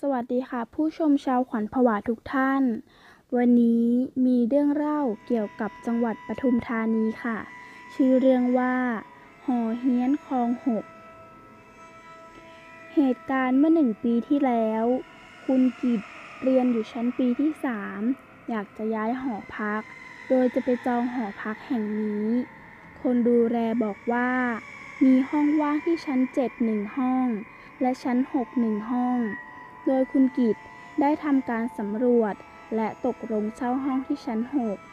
สวัสดีค่ะผู้ชมชาวขวัญผวาทุกท่านวันนี้มีเรื่องเล่าเกี่ยวกับจังหวัดปทุมธานีค่ะชื่อเรื่องว่าหอเฮี้ยนคลอง6เหตุการณ์เมื่อ1 ปีที่แล้วคุณกิตเรียนอยู่ชั้นปีที่3อยากจะย้ายหอพักโดยจะไปจองหอพักแห่งนี้คนดูแลบอกว่ามีห้องว่างที่ชั้น7 1 ห้องและชั้น6 1 ห้องโดยคุณกิตได้ทำการสำรวจและตกลงเช่าห้องที่ชั้น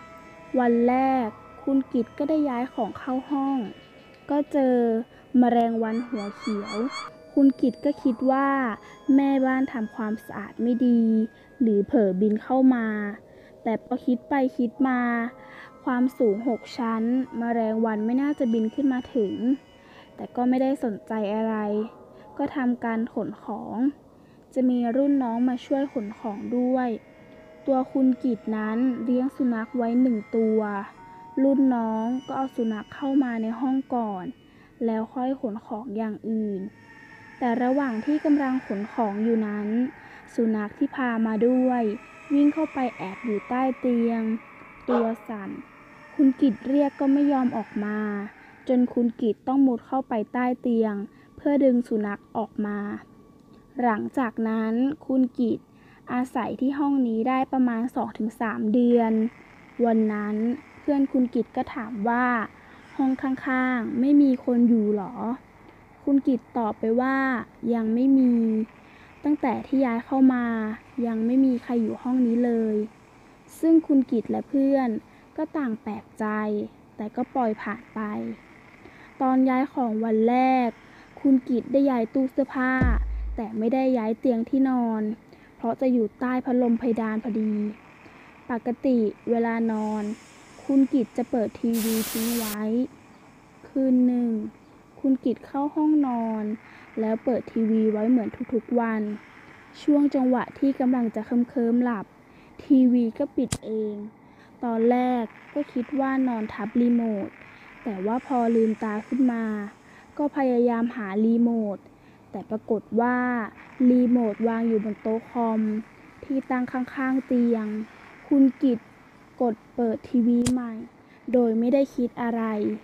6วันแรกคุณกิตก็ได้ย้ายของเข้าห้องก็เจอแมลงวันหัวเขียวคุณกิตก็คิดว่าแม่บ้านทำความสะอาดไม่ดีหรือเผลอบินเข้ามาแต่พอคิดไปคิดมาความสูง6 ชั้นแมลงวันไม่น่าจะบินขึ้นมาถึงแต่ก็ไม่ได้สนใจอะไรก็ทำการขนของจะมีรุ่นน้องมาช่วยขนของด้วยตัวคุณกิตนั้นเลี้ยงสุนัขไว้1 ตัวรุ่นน้องก็เอาสุนัขเข้ามาในห้องก่อนแล้วค่อยขนของอย่างอื่นแต่ระหว่างที่กำลังขนของอยู่นั้นสุนัขที่พามาด้วยวิ่งเข้าไปแอบอยู่ใต้เตียงตัวสั่นคุณกิตเรียกก็ไม่ยอมออกมาจนคุณกิตต้องมุดเข้าไปใต้เตียงเพื่อดึงสุนัขออกมาหลังจากนั้นคุณกิตอาศัยที่ห้องนี้ได้ประมาณ 2-3 เดือนวันนั้นเพื่อนคุณกิตก็ถามว่าห้องข้างๆไม่มีคนอยู่หรอคุณกิตตอบไปว่ายังไม่มีตั้งแต่ที่ย้ายเข้ามายังไม่มีใครอยู่ห้องนี้เลยซึ่งคุณกิตและเพื่อนก็ต่างแปลกใจแต่ก็ปล่อยผ่านไปตอนย้ายของวันแรกคุณกิตได้ย้ายตู้เสื้อผ้าแต่ไม่ได้ย้ายเตียงที่นอนเพราะจะอยู่ใต้พัดลมเพดานพอดีปกติเวลานอนคุณกิตจะเปิดทีวีทิ้งไว้คืนหนึ่งคุณกิตเข้าห้องนอนแล้วเปิดทีวีไว้เหมือนทุกๆวันช่วงจังหวะที่กำลังจะเคลิ้มหลับทีวีก็ปิดเองตอนแรกก็คิดว่านอนทับรีโมทแต่ว่าพอลืมตาขึ้นมาก็พยายามหารีโมทแต่ปรากฏว่ารีโมทวางอยู่บนโต๊ะคอมที่ตั้งข้างๆเตียงคุณกิตกดเปิดทีวีใหม่โดยไม่ได้คิดอะไร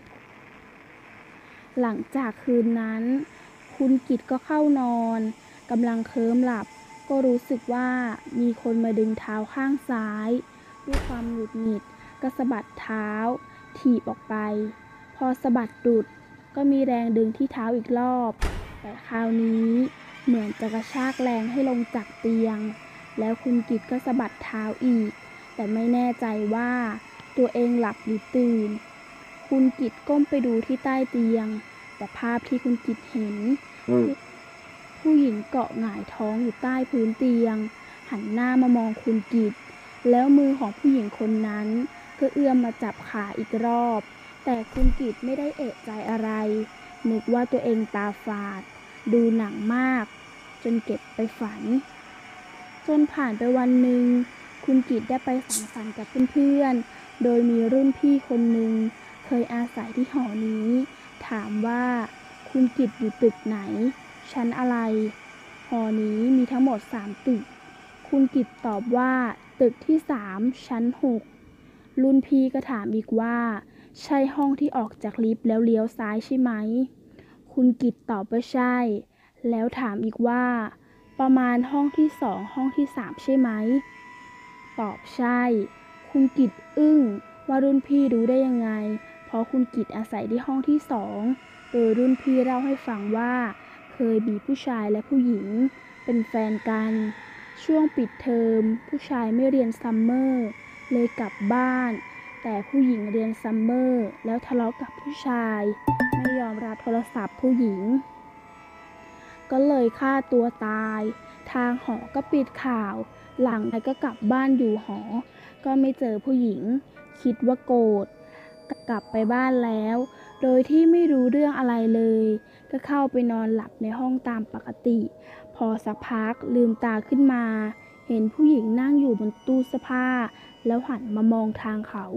หลังจากคืนนั้นคุณกิตก็เข้านอนกำลังเคลิ้มหลับก็รู้สึกว่ามีคนมาดึงเท้าข้างซ้ายด้วยความหงุดหงิดก็สะบัดเท้าถีบออกไปพอสะบัดดุดก็มีแรงดึงที่เท้าอีกรอบแต่คราวนี้เหมือนจะกระชากแรงให้ลงจากเตียงแล้วคุณกิตก็สะบัดเท้าอีกแต่ไม่แน่ใจว่าตัวเองหลับหรือตื่นคุณกิตก้มไปดูที่ใต้เตียงแต่ภาพที่คุณกิตเห็นผู้หญิงเกาะหงายท้องอยู่ใต้พื้นเตียงหันหน้ามามองคุณกิตแล้วมือของผู้หญิงคนนั้นก็เอื้อมมาจับขาอีกรอบแต่คุณกิตไม่ได้เอะใจอะไรนึกว่าตัวเองตาฝาดดูหนังมากจนเก็บไปฝันจนผ่านไปวันหนึ่งคุณกิตได้ไปสังสรรค์กับเพื่อนๆโดยมีรุ่นพี่คนหนึ่งเคยอาศัยที่หอนี้ถามว่าคุณกิตอยู่ตึกไหนชั้นอะไรหอนี้มีทั้งหมด3 ตึกคุณกิตตอบว่าตึกที่3ชั้น6รุ่นพี่ก็ถามอีกว่าใช่ห้องที่ออกจากลิฟต์แล้วเลี้ยวซ้ายใช่ไหมคุณกิตตอบว่าใช่แล้วถามอีกว่าประมาณห้องที่2ห้องที่3ใช่ไหมตอบใช่คุณกิตอึ้งว่ารุ่นพี่รู้ได้ยังไงเพราะคุณกิตอาศัยที่ห้องที่2โดยรุ่นพี่เล่าให้ฟังว่าเคยมีผู้ชายและผู้หญิงเป็นแฟนกันช่วงปิดเทอมผู้ชายไม่เรียนซัมเมอร์เลยกลับบ้านแต่ผู้หญิงเรียนซัมเมอร์แล้วทะเลาะกับผู้ชายไม่ยอมรับโทรศัพท์ผู้หญิงก็เลยฆ่าตัวตายทางหอก็ปิดข่าวหลังก็กลับบ้านอยู่หอก็ไม่เจอผู้หญิงคิดว่าโกรธกลับไปบ้านแล้วโดยที่ไม่รู้เรื่องอะไรเลยก็เข้าไปนอนหลับในห้องตามปกติพอสักพักลืมตาขึ้นมาเห็นผู้หญิงนั่งอยู่บนตู้เสื้อผ้าแล้วหันมามองทางเขา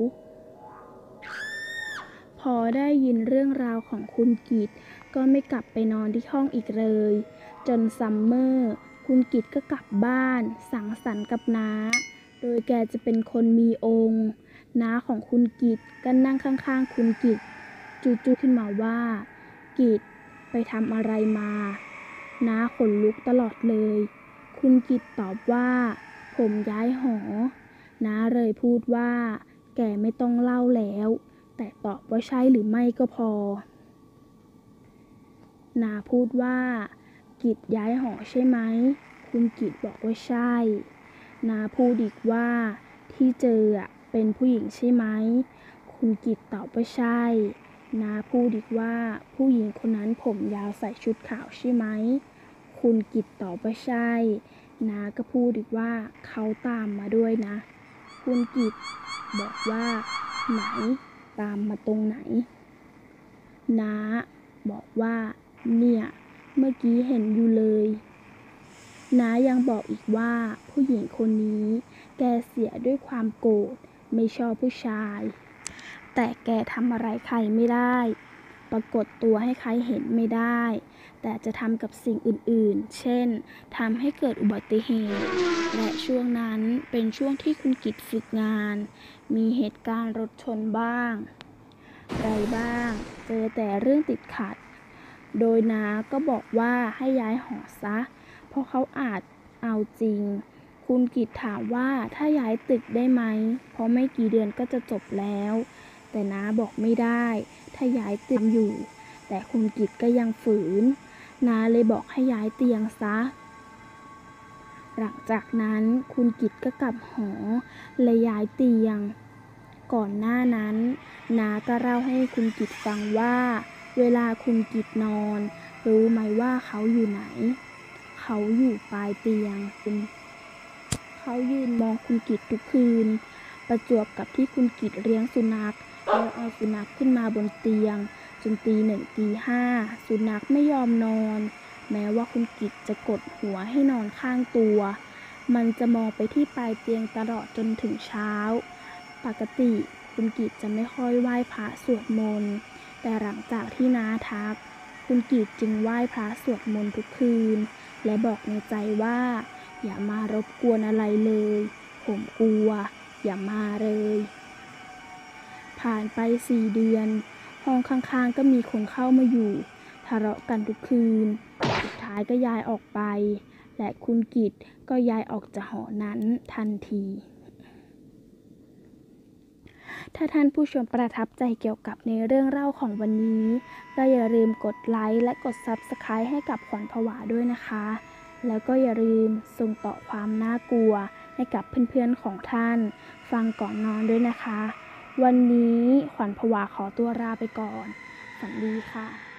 พอได้ยินเรื่องราวของคุณกิตก็ไม่กลับไปนอนที่ห้องอีกเลยจนซัมเมอร์คุณกิตก็กลับบ้านสังสรรค์กับน้าโดยแกจะเป็นคนมีองค์น้าของคุณกิตก็นั่งข้างๆคุณกิตจู่ๆขึ้นมาว่ากิตไปทำอะไรมาน้าขนลุกตลอดเลยคุณกิตตอบว่าผมย้ายหอน้าเลยพูดว่าแกไม่ต้องเล่าแล้วแต่ตอบว่าใช่หรือไม่ก็พอน้าพูดว่ากิตย้ายหอใช่ไหมคุณกิตบอกว่าใช่น้าพูดอีกว่าที่เจอเป็นผู้หญิงใช่ไหมคุณกิตตอบว่าใช่น้าพูดอีกว่าผู้หญิงคนนั้นผมยาวใส่ชุดขาวใช่ไหมคุณกิตตอบว่าใช่น้าก็พูดอีกว่าเขาตามมาด้วยนะคุณกิตบอกว่าไหนตามมาตรงไหนน้าบอกว่าเนี่ยเมื่อกี้เห็นอยู่เลยน้ายังบอกอีกว่าผู้หญิงคนนี้แกเสียด้วยความโกรธไม่ชอบผู้ชายแต่แกทำอะไรใครไม่ได้ปรากฏตัวให้ใครเห็นไม่ได้แต่จะทำกับสิ่งอื่นๆเช่นทำให้เกิดอุบัติเหตุและช่วงนั้นเป็นช่วงที่คุณกิตฝึกงานมีเหตุการณ์รถชนบ้างอะไรบ้างเจอแต่เรื่องติดขัดโดยน้าก็บอกว่าให้ย้ายหอซะเพราะเขาอาจเอาจริงคุณกิตถามว่าถ้าย้ายตึกได้ไหมเพราะไม่กี่เดือนก็จะจบแล้วแต่น้าบอกไม่ได้ถ้าย้ายตึกอยู่แต่คุณกิตก็ยังฝืนน้าเลยบอกให้ย้ายเตียงซะหลังจากนั้นคุณกิตก็กลับหอและย้ายเตียงก่อนหน้านั้นน้าก็เล่าให้คุณกิตฟังว่าเวลาคุณกิตนอนรู้ไหมว่าเขาอยู่ไหนเขาอยู่ปลายเตียงเขายืนมองคุณกิตทุกคืนประจวบกับที่คุณกิตเลี้ยงสุนัขแล้วเอาสุนัขขึ้นมาบนเตียงจนตี 1 ตี 5สุนัขไม่ยอมนอนแม้ว่าคุณกิตจะกดหัวให้นอนข้างตัวมันจะมองไปที่ปลายเตียงตลอดจนถึงเช้าปกติคุณกิตจะไม่ค่อยไหว้พระสวดมนต์แต่หลังจากที่น้าทักคุณกิตจึงไหว้พระสวดมนต์ทุกคืนและบอกในใจว่าอย่ามารบกวนอะไรเลยผมกลัวอย่ามาเลยผ่านไป4 เดือนห้องข้างๆก็มีคนเข้ามาอยู่ทะเลาะกันทุกคืนสุดท้ายก็ย้ายออกไปและคุณกิตก็ย้ายออกจากหอนั้นทันทีถ้าท่านผู้ชมประทับใจเกี่ยวกับในเรื่องเล่าของวันนี้ก็อย่าลืมกดไลค์และกด Subscribe ให้กับขวัญผวาด้วยนะคะแล้วก็อย่าลืมส่งต่อความน่ากลัวให้กับเพื่อนๆของท่านฟังก่อนนอนด้วยนะคะวันนี้ขวัญผวาขอตัวลาไปก่อนฝันดีค่ะ